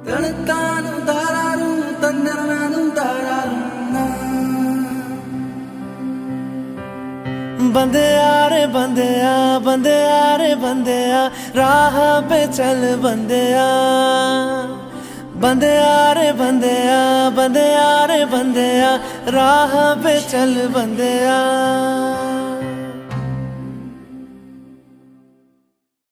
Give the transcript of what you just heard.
തണുത്താനും താരാരും തന്നിറങ്ങാനും താരാരും बंदे आ रे बंदे आ रे बंदे आ राह पे चल बंदे आ रे बंदे आ रे बंदे आ राह पे चल बंदे आ।